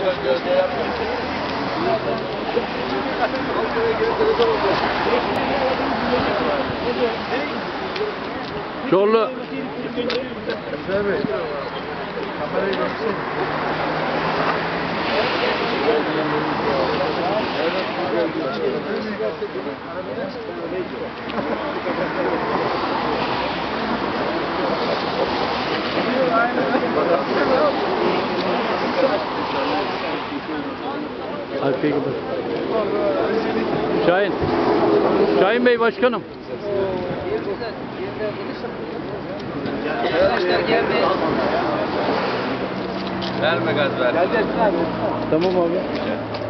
Çorlu. Arkaya gidelim. Şahin. Şahin Bey başkanım. Verme gaz ver. Tamam abi.